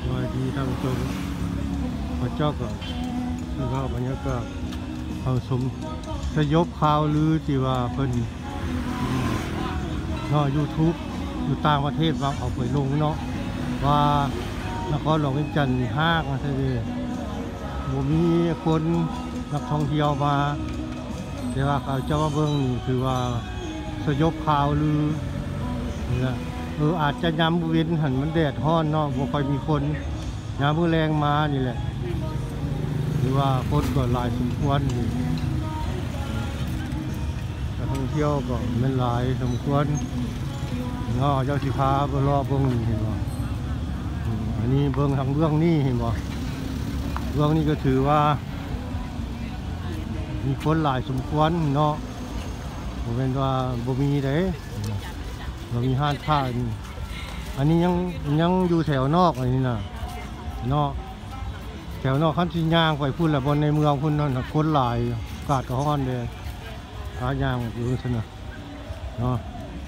วัสดีท่านผู้ชมพระเจ้าก็คือว่าบรรยากาศเขาสมสยบข่าวลือที่ว่าเพิ่นเนาะ YouTube อยู่ต่างประเทศว่าเอาไปลงเนาะว่านครหลวงเวียงจันทร์ห้างอะไรบ่มีคนนักท่องเที่ยวมาแต่ว่าเขาเจ้าว่าเบิ่งนี่คือว่าสยบข่าวลือนี่แหละอาจจะยามเว้นหันมันแดดร้อนเนาะบ่ค่อยมีคนยามมื้อแรงมานี่แหละหรือว่าคนก็หลายสมควรนี่นักท่องเที่ยวก็มันหลายสมควรเนาะเจ้าสิพาไปรอเบิ่งนี่เห็นบ่อันนี้เบิ่งทางเบื้องนี้เห็นบ่เบื้องนี้ก็ถือว่ามีคนหลายสมควรเนาะบ่แม่นว่าบ่มีเด้เรามีห้างค้าอันนี้ยังอยู่แถวนอกอันนี้น่ะเนาะแถวนอกคันสิย่างไปพุ่นละบนในเมืองพุ่นนั่นน่ะคนหลายอากาศก็ร้อนเด้หาย่างอยู่ซั่นน่ะเนาะ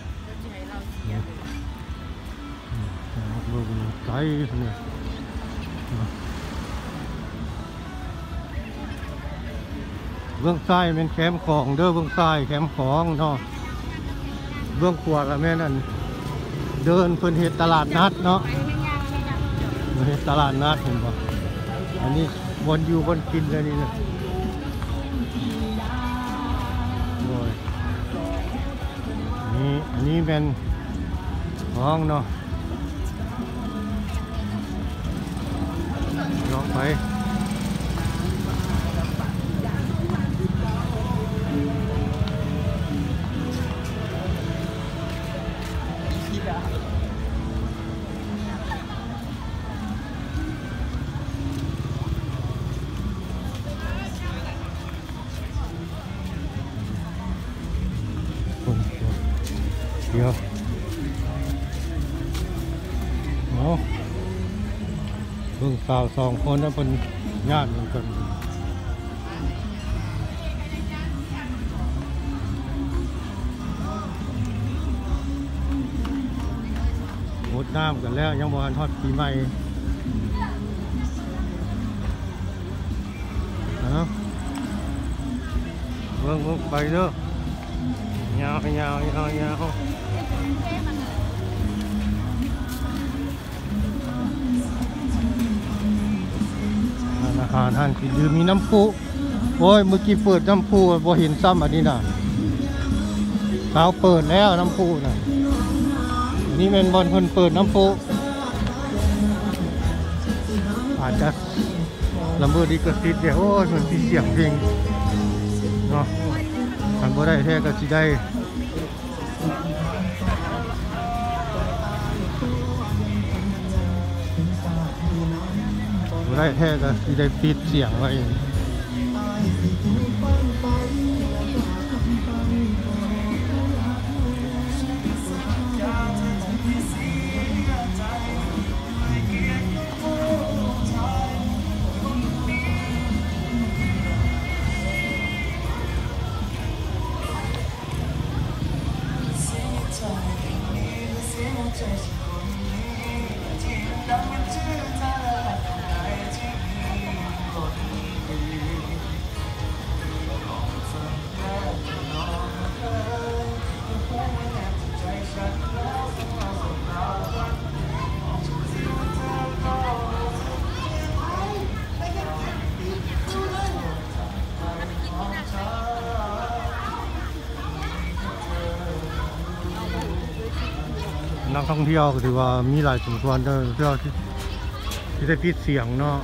ไกลเนี่ยเบื้องซ้ายเป็นแคมป์ของเด้อเบื้องซ้ายแคมป์ของเนาะเบื้องขวาละแม่นั่นเดินเพิ่นเฮ็ดตลาดนัดเนาะเฮ็ดตลาดนัดเห็นบ่อันนี้บนอยู่บนกินเลยนี่นะโอ้ยนี่อันนี้เป็นห้องเนาะลองไปเดี๋ยวเบิ่งสาวสองคนนั้นเป็นญาติกันหมดน้ำกันแล้วยังบ่ทันทอดปีใหม่เบิ่งไปเด้อยาวอาหารท่านกินมีน้ำพุโอ้ยเมื่อกี้เปิดน้ำพุพอเห็นซ้ำอันนี้น่ะเช้าเปิดแล้วน้ำพุน่ะอันนี้เป็นบอลคนเปิดน้ำพุอาจจะลำเบอร์ดีก็ติดเดี๋ยวโอ้ยมันมีเสียงเพลงเนาะทำบ่ได้แท้ก็สิได้ได้แท้ก็สิได้ปิดเสียงไว้นักท่องเที่ยวก็ถือว่ามีหลายสมควรเที่ยวที่ได้ปิดเสียงเนาะ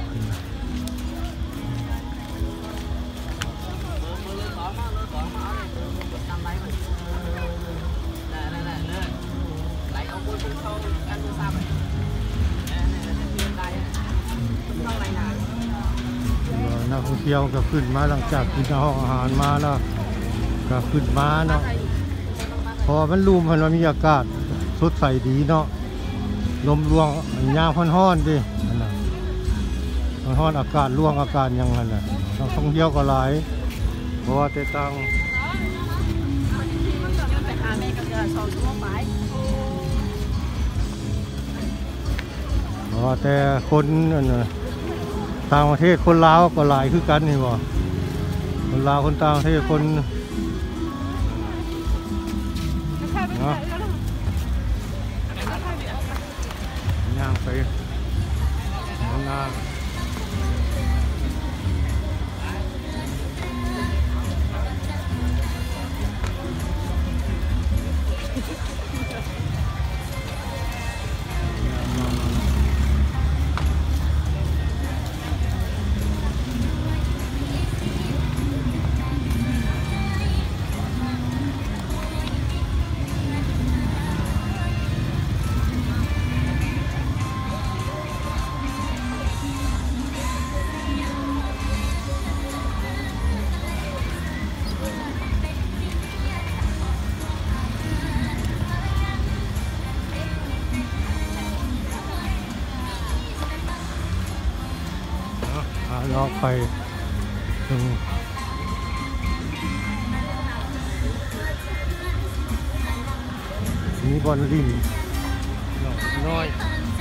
นักท่องเที่ยวก็ขึ้นมาหลังจากกินอาหารมาแล้วก็ขึ้นมาเนาะพอมันลุ่มมันมีอากาศสดใสดีเนาะลมร่วงยางห้อนๆดิห้อนอากาศร่วงอากาศยังไงน่ะนักท่องเที่ยวก็หลายเพราะว่าแต่ตัง บแต่คนต่างประเทศคนลาวก็หลายคือกันนี่บ่คนลาวคนต่างประเทศคนเนาะย่างไปข้างหน้าเลาะไปถึงมีบอลลินน้อย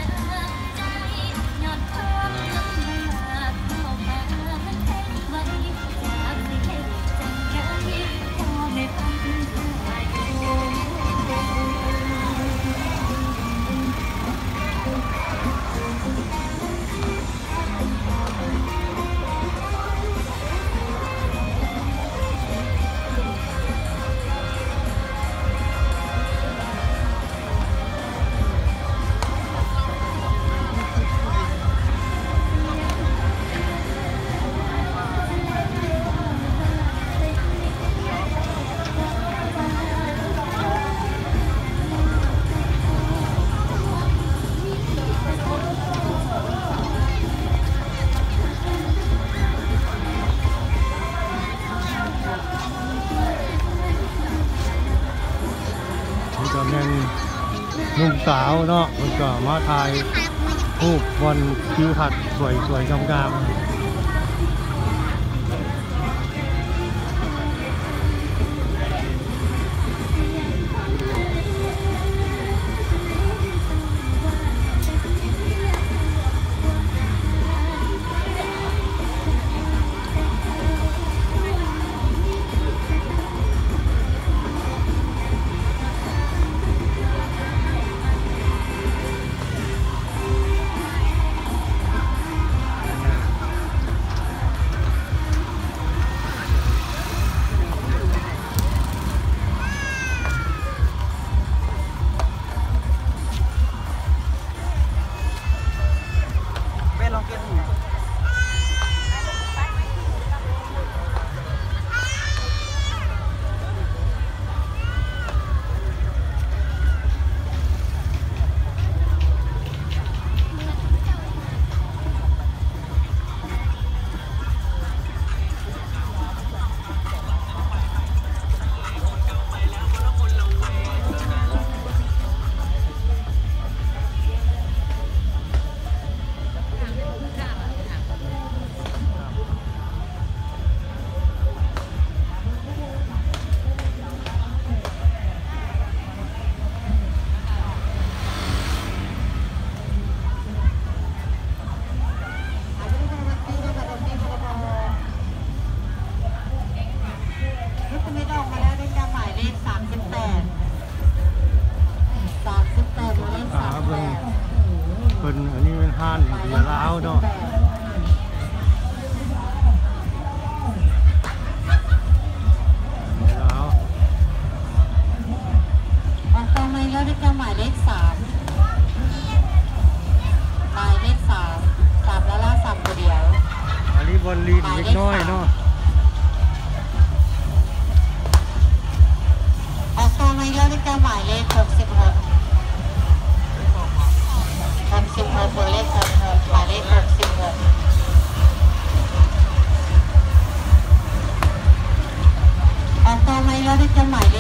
ก็แม่นหนุ่มสาวเนาะมันก็มาถ่ายรูปบนทิวทัศน์สวยๆงามๆเป็นอันนี้เป็นห้านเบียร์ล้าวเนาะต่อมาแล้วได้หมายเลข 3หมายเลข 3แล้วล่า3ตัวเดียวอันนี้บอลลีนเล็กน้อยเนาะต่อมาแล้วได้หมายเลข 66เบอร์เลข66หมายเลข 66ต่อมาแล้วได้หมาย